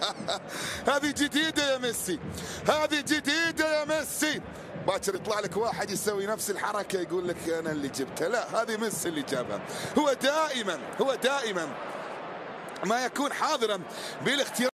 هذه جديدة يا ميسي، هذه جديدة يا ميسي. باكر يطلع لك واحد يسوي نفس الحركة يقول لك أنا اللي جبتها، لا هذه ميسي اللي جابها. هو دائما ما يكون حاضرا بالاختيار.